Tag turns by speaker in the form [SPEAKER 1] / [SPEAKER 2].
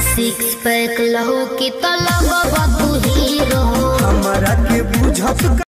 [SPEAKER 1] six pack लहो की तलब तू हीरो
[SPEAKER 2] हमरा के बुझत